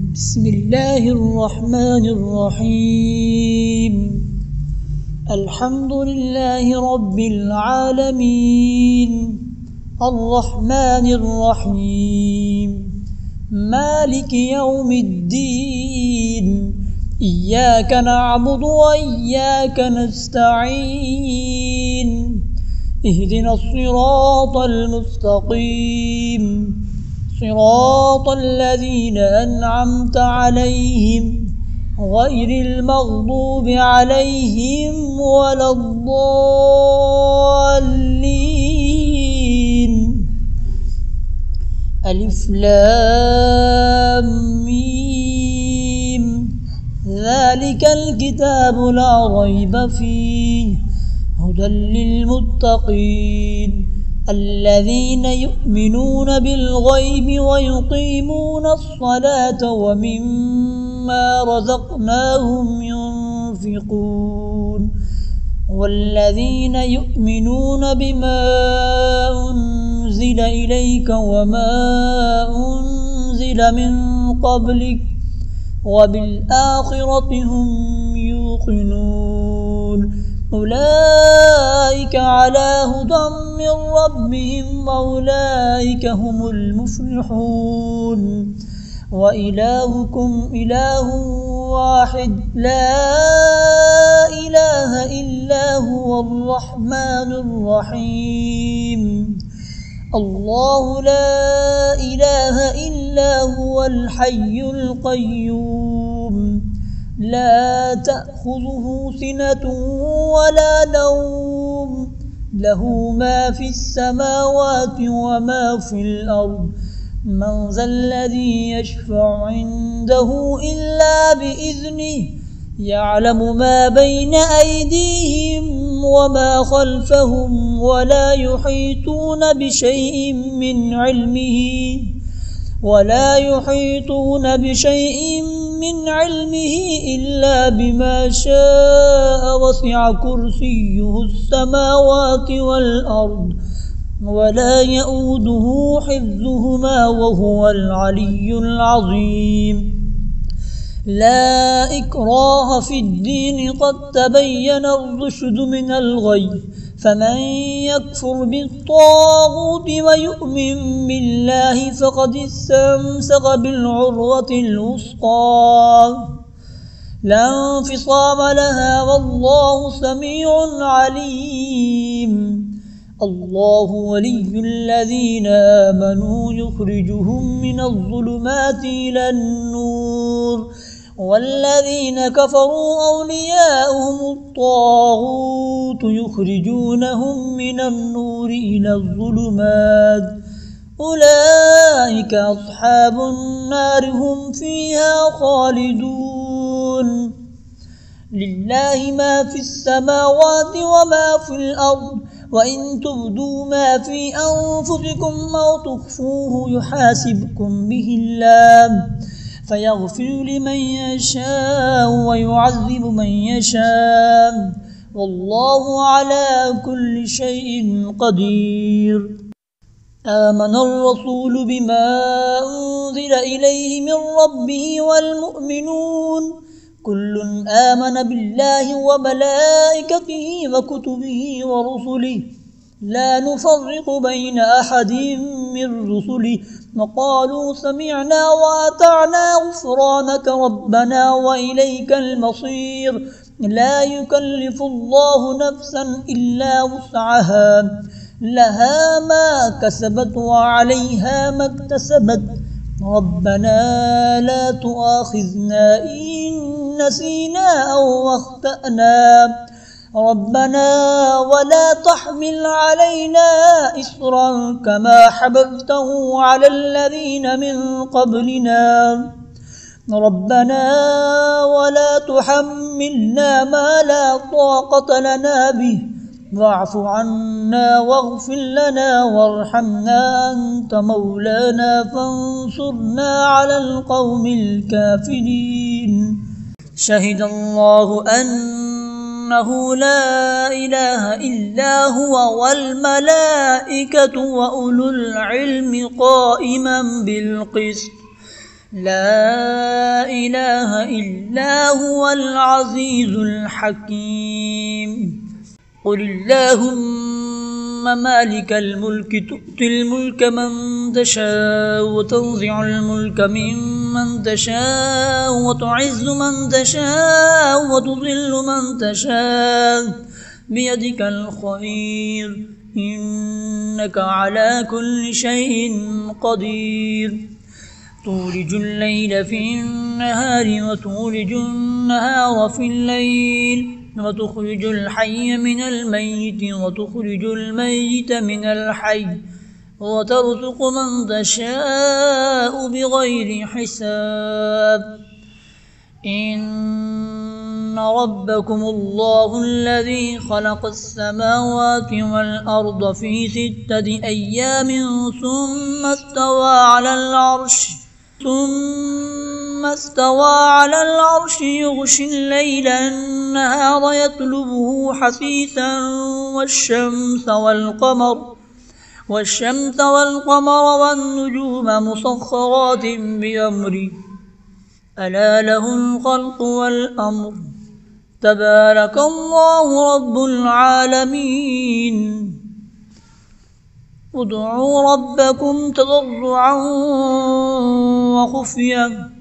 بسم الله الرحمن الرحيم. الحمد لله رب العالمين، الرحمن الرحيم، مالك يوم الدين، إياك نعبد وإياك نستعين، اهدنا الصراط المستقيم، صراط الذين أنعمت عليهم غير المغضوب عليهم ولا الضالين. ألف لام ميم، ذلك الكتاب لا ريب فيه هدى للمتقين الذين يؤمنون بالغيب ويقيمون الصلاة ومما رزقناهم ينفقون والذين يؤمنون بما أنزل إليك وما أنزل من قبلك وبالآخرة هم يوقنون أولئك على هدى من ربهم وأولئك هم المفلحون. وإلهكم إله واحد لا إله إلا هو الرحمن الرحيم. الله لا إله إلا هو الحي القيوم، لا تأخذه سنة ولا نوم، له ما في السماوات وما في الأرض. من ذا الذي يشفع عنده إلا بإذنه، يعلم ما بين أيديهم وما خلفهم ولا يحيطون بشيء من علمه إلا بما شاء، وسع كرسيه السماوات والأرض ولا يؤوده حفظهما وهو العلي العظيم. لا إكراه في الدين، قد تبين الرشد من الغي، فمن يكفر بالطاغوت ويؤمن بالله فقد استمسك بالعروة الوثقى لا انفصام لها، والله سميع عليم. الله ولي الذين آمنوا يخرجهم من الظلمات إلى النور، والذين كفروا أولياؤهم الطاغوت يخرجونهم من النور إلى الظلمات، أولئك أصحاب النار هم فيها خالدون. لله ما في السماوات وما في الأرض، وإن تبدوا ما في أنفسكم أو تخفوه يحاسبكم به الله، فيغفر لمن يشاء ويعذب من يشاء، والله على كل شيء قدير. آمن الرسول بما أنزل إليه من ربه والمؤمنون كل آمن بالله وملائكته وكتبه ورسله لا نفرق بين أحد من رسله، وقالوا سمعنا وأطعنا غفرانك ربنا وإليك المصير. لا يكلف الله نفسا إلا وسعها، لها ما كسبت وعليها ما اكتسبت، ربنا لا تؤاخذنا إن نسينا أو أخطأنا، ربنا ولا تحمل علينا إصرا كما حملته على الذين من قبلنا، ربنا ولا تحملنا ما لا طاقة لنا به، واعف عنا واغفر لنا وارحمنا، أنت مولانا فانصرنا على القوم الكافرين. شهد الله أنه لا إله إلا هو والملائكة وأولو العلم قائما بالقسط لا إله إلا هو العزيز الحكيم. قل اللهم مالك الملك تؤتي الملك من تشاء وتنزع الملك ممن تشاء وتعز من تشاء وتضل من تشاء بيدك الخير إنك على كل شيء قدير. تولج الليل في النهار وتولج النهار في الليل وتخرج الحي من الميت وتخرج الميت من الحي وترزق من تشاء بغير حساب. إن ربكم الله الذي خلق السماوات والأرض في 6 أيام ثم استوى على العرش يغشي الليل النهار يطلبه حثيثا والشمس والقمر والنجوم مسخرات بأمره ألا له الخلق والأمر تبارك الله رب العالمين. ادعوا ربكم تضرعا وخفيا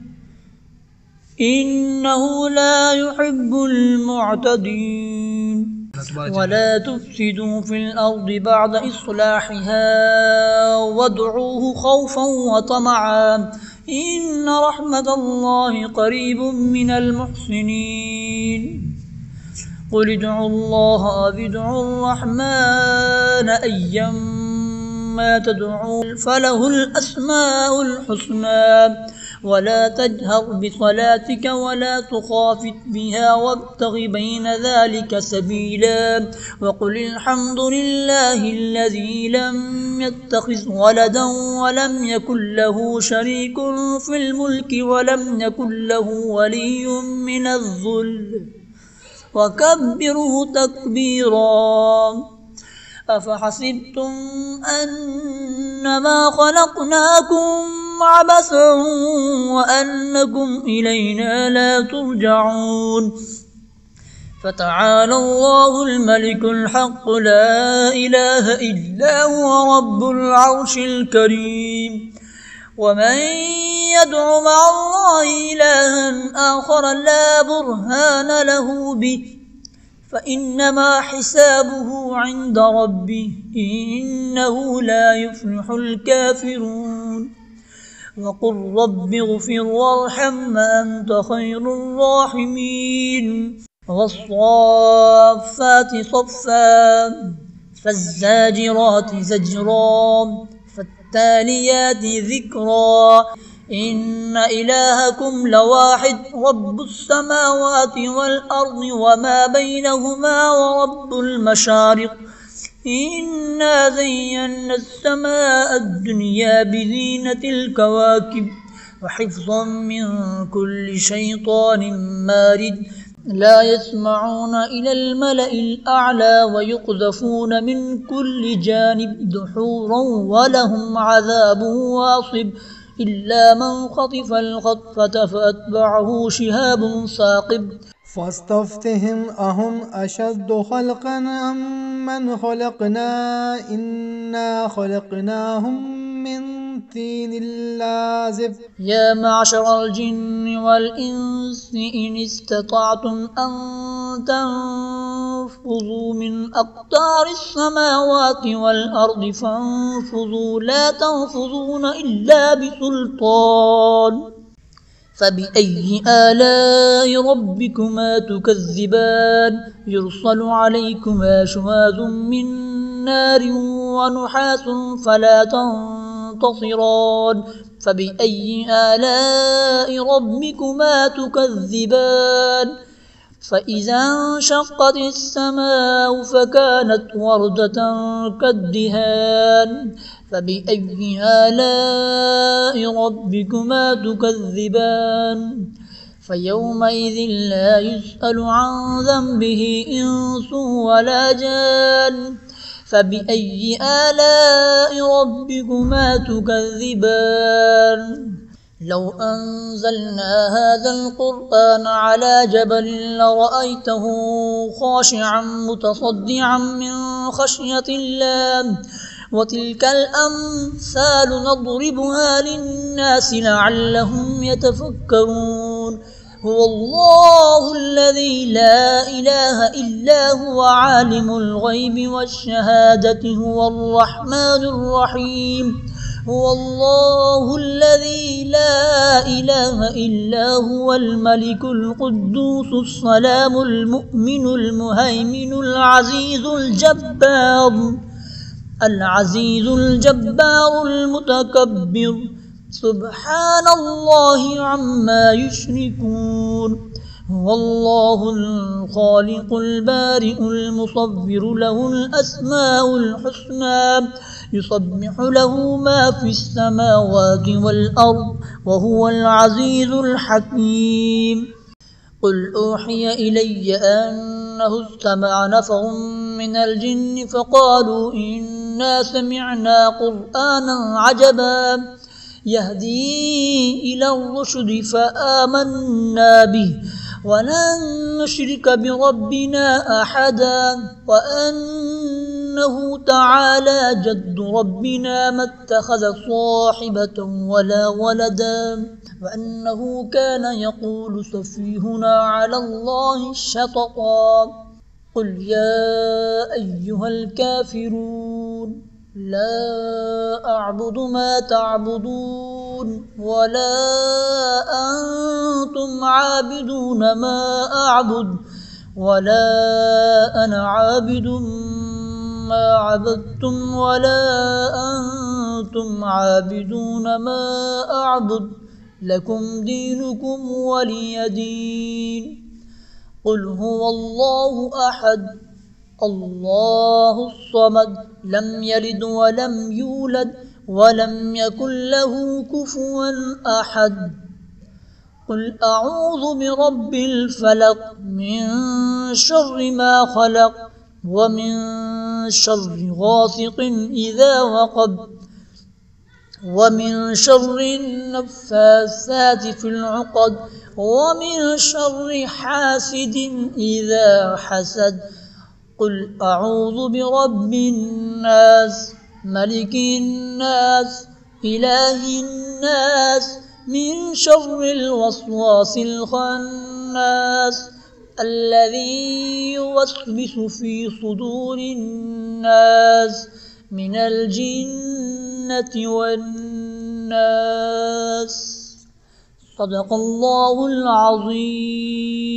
إنه لا يحب المعتدين. ولا تفسدوا في الأرض بعد إصلاحها وادعوه خوفا وطمعا إن رحمة الله قريب من المحسنين. قل ادعوا الله أو ادعوا الرحمن أيما تدعوا فله الأسماء الحسنى ولا تجهر بصلاتك ولا تخافت بها وابتغ بين ذلك سبيلا. وقل الحمد لله الذي لم يتخذ ولدا ولم يكن له شريك في الملك ولم يكن له ولي من الذل وكبره تكبيرا. أفحسبتم أنما خلقناكم عبثا وأنكم إلينا لا ترجعون. فتعالى الله الملك الحق لا إله إلا هو رب العرش الكريم. ومن يدع مع الله إلها آخر لا برهان له به فإنما حسابه عند ربه إنه لا يفلح الكافرون. وقل رب اغفر وارحم أنت خير الراحمين. والصافات صفا فالزاجرات زجرا فالتاليات ذكرا إن إلهكم لواحد رب السماوات والأرض وما بينهما ورب المشارق. إنا زينا السماء الدنيا بزينة الكواكب وحفظا من كل شيطان مارد لا يسمعون إلى الملأ الأعلى ويقذفون من كل جانب دحورا ولهم عذاب واصب إلا من خطف الخطفة فأتبعه شهاب ثاقب. فاستفتهم أهم أشد خلقا أم من خلقنا إنا خلقناهم من طين لازب. يا معشر الجن والإنس إن استطعتم أن تنفذوا من أقطار السماوات والأرض فانفذوا لا تنفذون إلا بسلطان. فبأي آلاء ربكما تكذبان يرسل عليكما شواظ من نار ونحاس فلا تنتصران. فبأي آلاء ربكما تكذبان فإذا انشقت السماء فكانت وردة كالدهان. فبأي آلاء ربكما تكذبان فيومئذ لا يسأل عن ذنبه إنس ولا جان. فبأي آلاء ربكما تكذبان لو أنزلنا هذا القرآن على جبل لرأيته خاشعا متصدعا من خشية الله وتلك الأمثال نضربها للناس لعلهم يتفكرون هو الله الذي لا إله إلا هو عالم الغيب والشهادة هو الرحمن الرحيم هو الله الذي لا إله إلا هو الملك القدوس السلام المؤمن المهيمن العزيز الجبار المتكبر سبحان الله عما يشركون هو الله الخالق البارئ المصور له الأسماء الحسنى يسبح له ما في السماوات والأرض وهو العزيز الحكيم قل أوحي إلي أنه استمع نفر من الجن فقالوا إنا سمعنا قرآنا عجبا يهدي إلى الرشد فآمنا به ولن نشرك بربنا أحدا وأنه تعالى جد ربنا ما اتخذ صاحبة ولا ولدا وأنه كان يقول سفيهنا على الله شططا قل يا أيها الكافرون لا أعبد ما تعبدون ولا أنتم عابدون ما أعبد ولا أنا عابد ما عبدتم ولا أنتم عابدون ما أعبد لكم دينكم ولي دين قل هو الله أحد الله الصمد لم يلد ولم يولد ولم يكن له كفوا أحد قل أعوذ برب الفلق من شر ما خلق ومن شر غاسق إذا وقب ومن شر النفاثات في العقد ومن شر حاسد إذا حسد قل أعوذ برب الناس ملك الناس إله الناس من شر الوسواس الخناس الذي يوسوس في صدور الناس من الجنة والناس صدق الله العظيم.